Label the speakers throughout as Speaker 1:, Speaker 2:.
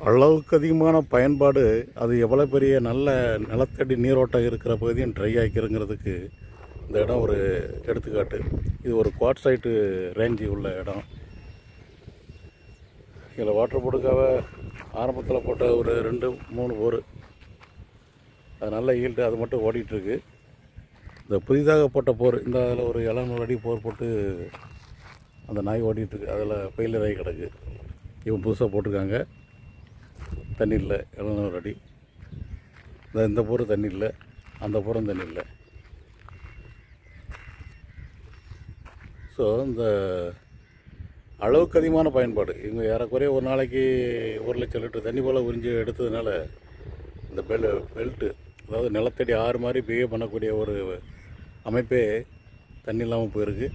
Speaker 1: அளவுக்கு அதிகமான பயன்பாடு. அது எவ்வளோ பெரிய நல்ல நிலத்தடி நீரோட்டம் இருக்கிற பகுதியும் ட்ரை ஆக்கிருங்கிறதுக்கு இந்த இடம் ஒரு எடுத்துக்காட்டு. இது ஒரு குவாட்சைட்டு ரேஞ்சு உள்ள இடம். இதில் வாட்டர் போர்டுக்காக ஆரம்பத்தில் போட்ட ஒரு 2-3 போர் அது நல்ல ஈல்டு, அது மட்டும் ஓடிட்டுருக்கு. இந்த புதிதாக போட்ட போர், இந்த அதில் ஒரு 700 அடி போர் போட்டு அந்த நாய் ஓடிட்டுருக்கு. அதில் ஃபெயிலியர் ஆகி கிடக்கு. இவன் புதுசாக போட்டிருக்காங்க. தண்ணி இல்லை, 700 அடி. இந்த போர் தண்ணி இல்லை, அந்த போரும் தண்ணி இல்லை. ஸோ இந்த அளவுக்கு அதிகமான பயன்பாடு. இவங்க ஏறக்குறைய ஒரு நாளைக்கு 1 லட்சம் லிட்டர் தண்ணி போல் உறிஞ்சி எடுத்ததுனால இந்த பெல்ட்டு, அதாவது நிலத்தடி ஆறு மாதிரி பிஹேவ் பண்ணக்கூடிய ஒரு அமைப்பே தண்ணி இல்லாமல் போயிருக்கு.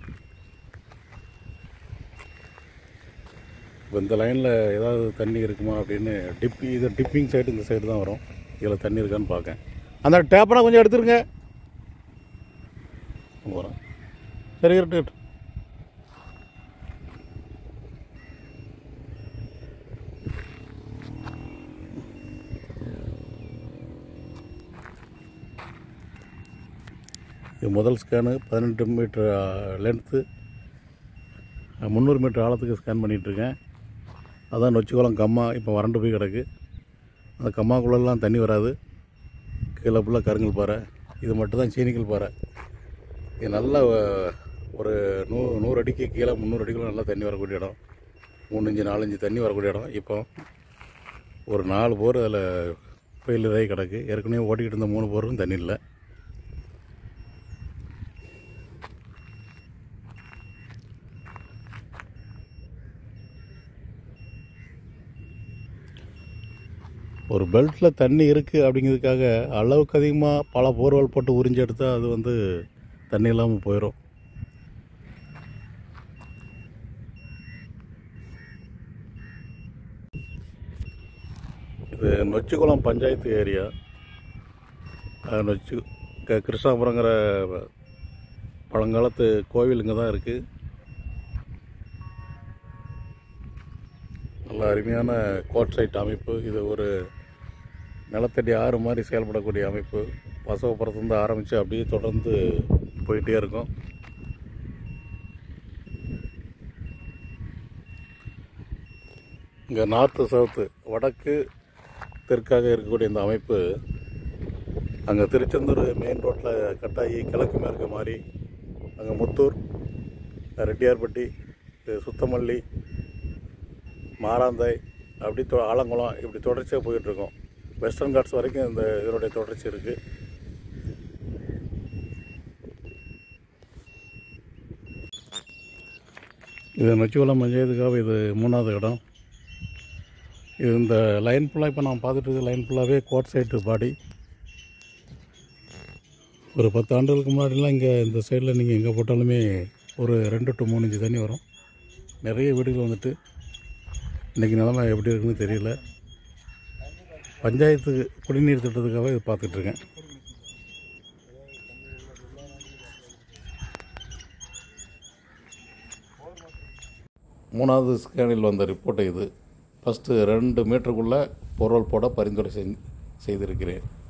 Speaker 1: இப்போ இந்த லைனில் ஏதாவது தண்ணி இருக்குமா அப்படின்னு இது டிப்பிங் சைடு, இந்த சைடு தான் வரும். இதில் தண்ணி இருக்கான்னு பார்க்கேன். அந்த டேப்பெல்லாம் கொஞ்சம் எடுத்துருங்க. போகிறேன். சரி, இருக்கட்டும். இது முதல் ஸ்கேனு 18 மீட்டர் லென்த்து, 300 மீட்டர் ஆழத்துக்கு ஸ்கேன் பண்ணிகிட்ருக்கேன். அதான் நொச்சிக்குளம் கம்மா இப்போ வறண்டு போய் கிடக்கு. அந்த கம்மாக்குள்ளெல்லாம் தண்ணி வராது. கீழே ஃபுல்லாக கருங்கல் பாறை. இது மட்டும்தான் சீனிக்கல் பாறை. இது நல்ல ஒரு 100 அடிக்கு கீழே 300 அடிக்குள்ள நல்லா தண்ணி வரக்கூடிய இடம். 3 இன்ச்சு 4 இன்ச்சு தண்ணி வரக்கூடிய இடம். இப்போ ஒரு 4 போர் அதில் ஃபெயிலியர் ஆகி கிடக்கு. ஏற்கனவே ஓட்டிக்கிட்டு இருந்த 3 போரும் தண்ணி இல்லை. ஒரு பெல்ட்டில் தண்ணி இருக்குது அப்படிங்கிறதுக்காக அளவுக்கு அதிகமாக பல போர்வெல் போட்டு உறிஞ்சி எடுத்தால் அது தண்ணி இல்லாமல் போயிடும். இது நொச்சிக்குளம் பஞ்சாயத்து ஏரியா. கிருஷ்ணாபுரங்கிற பழங்காலத்து கோவில் இங்கே தான் இருக்குது. நல்ல அருமையான குவாட்சைட் அமைப்பு. இது ஒரு நிலத்தடி ஆறு மாதிரி செயல்படக்கூடிய அமைப்பு. பசவப்புறத்துலேருந்து ஆரம்பித்து அப்படியே தொடர்ந்து போயிட்டே இருக்கும். இங்கே நார்த்து சவுத்து, வடக்கு தெற்காக இருக்கக்கூடிய இந்த அமைப்பு அங்கே திருச்செந்தூர் மெயின் ரோட்டில் கட்டாயி கிழக்கு மேற்கு மாதிரி அங்கே முத்தூர், ரெட்டியார்பட்டி, சுத்தமல்லி, மாராந்தாய், அப்படி ஆலங்குளம், இப்படி தொடர்ச்சியாக போயிட்டுருக்கோம். வெஸ்டர்ன் காட்ஸ் வரைக்கும் இந்த இதனுடைய தொடர்ச்சி இருக்குது. இது நொச்சிக்குளம் பஞ்சாயத்துக்காக இது 3வது இடம். இது இந்த லைன் ஃபுல்லாக இப்போ நான் பார்த்துட்டு இருக்க லைன் ஃபுல்லாகவே குவாட்சைட்டு பாடி. ஒரு 10 ஆண்டுகளுக்கு முன்னாடிலாம் இங்கே இந்த சைடில் நீங்கள் எங்கே போட்டாலுமே ஒரு 2 to 3 இன்ச்சு தண்ணி வரும். நிறைய வீடுகள் இன்றைக்கி நிலைமை எப்படி இருக்குன்னு தெரியல. பஞ்சாயத்து குடிநீர் திட்டத்துக்காக இது பார்த்துட்ருக்கேன். மூணாவது ஸ்கேனில் வந்த ரிப்போர்ட்டு இது. ஃபஸ்ட்டு 2 மீட்டருக்குள்ளே போர்வெல் போட பரிந்துரை செய்திருக்கிறேன்.